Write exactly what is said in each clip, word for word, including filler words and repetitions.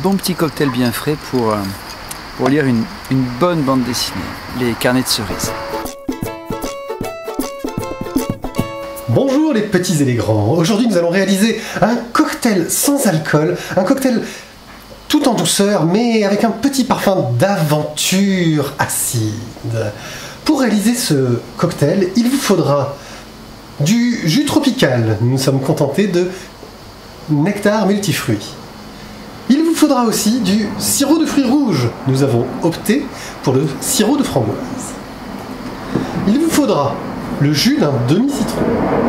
bon petit cocktail bien frais pour, euh, pour lire une, une bonne bande dessinée, les carnets de cerises. Bonjour les petits et les grands, aujourd'hui nous allons réaliser un cocktail sans alcool, un cocktail tout en douceur mais avec un petit parfum d'aventure acide. Pour réaliser ce cocktail, il vous faudra du jus tropical, nous nous sommes contentés de nectar multifruits. Il vous faudra aussi du sirop de fruits rouges, nous avons opté pour le sirop de framboise. Il vous faudra le jus d'un demi-citron,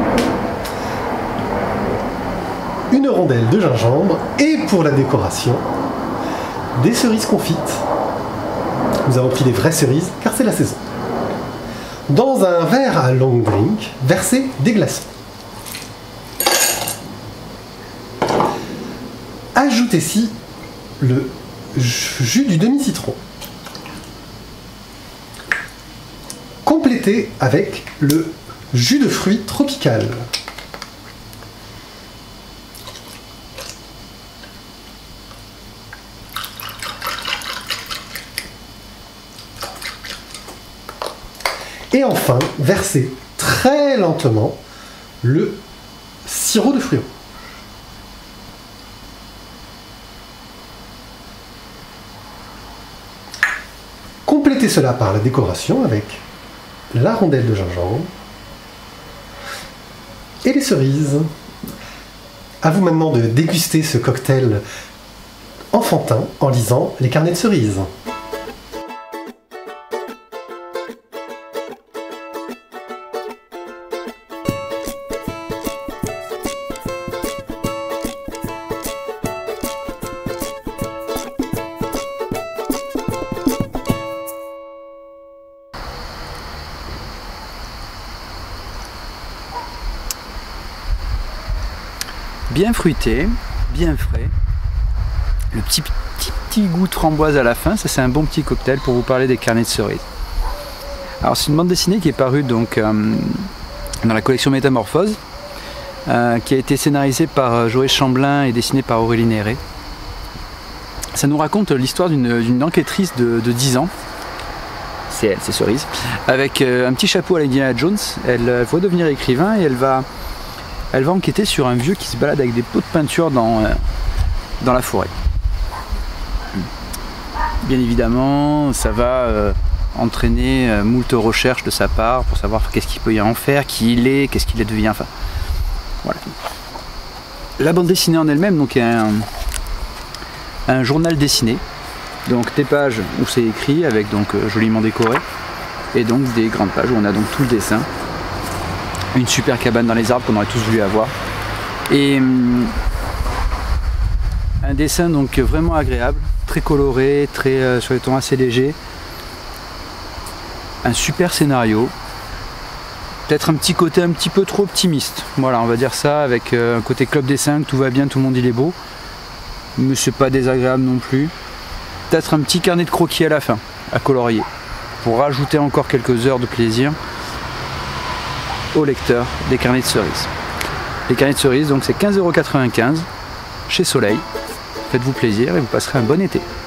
une rondelle de gingembre et pour la décoration, des cerises confites. Nous avons pris des vraies cerises car c'est la saison. Dans un verre à long drink, versez des glaçons. Ajoutez-y le jus du demi-citron. Complétez avec le jus de fruits tropical. Et enfin, versez très lentement le sirop de fruits rouges. Complétez cela par la décoration avec la rondelle de gingembre et les cerises. À vous maintenant de déguster ce cocktail enfantin en lisant les carnets de cerises. Bien fruité, bien frais, le petit, petit, petit goût de framboise à la fin, ça c'est un bon petit cocktail pour vous parler des carnets de cerises. Alors c'est une bande dessinée qui est parue donc, euh, dans la collection Métamorphose, euh, qui a été scénarisée par Joël Chamblin et dessinée par Aurélie Néré. Ça nous raconte l'histoire d'une enquêtrice de, de dix ans, c'est elle, c'est Cerise, avec euh, un petit chapeau à l'Indiana Jones. Elle euh, va devenir écrivain et elle va... Elle va enquêter sur un vieux qui se balade avec des pots de peinture dans, euh, dans la forêt. Bien évidemment, ça va euh, entraîner euh, moult recherches de sa part pour savoir qu'est-ce qu'il peut y en faire, qui il est, qu'est-ce qu'il devient. Enfin, voilà. La bande dessinée en elle-même donc, est un, un journal dessiné. Donc des pages où c'est écrit avec donc euh, joliment décoré et donc des grandes pages où on a donc tout le dessin. Une super cabane dans les arbres qu'on aurait tous voulu avoir. Et hum, un dessin donc vraiment agréable, très coloré, très euh, sur les tons assez légers. Un super scénario. Peut-être un petit côté un petit peu trop optimiste. Voilà, on va dire ça, avec euh, un côté club dessin, tout va bien, tout le monde il est beau. Mais c'est pas désagréable non plus. Peut-être un petit carnet de croquis à la fin, à colorier, pour rajouter encore quelques heures de plaisir au lecteur des carnets de cerises. Les carnets de cerises, donc c'est quinze euros quatre-vingt-quinze chez Soleil. Faites-vous plaisir et vous passerez un bon été.